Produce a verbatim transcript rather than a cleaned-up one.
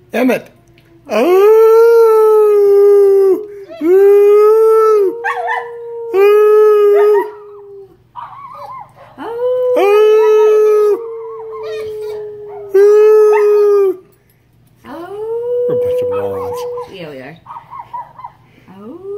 Emmett. Oh. Ooh. Ooh. Oh. Ooh. Ooh. Oh. We're a bunch of morons. Yeah, we are. Oh.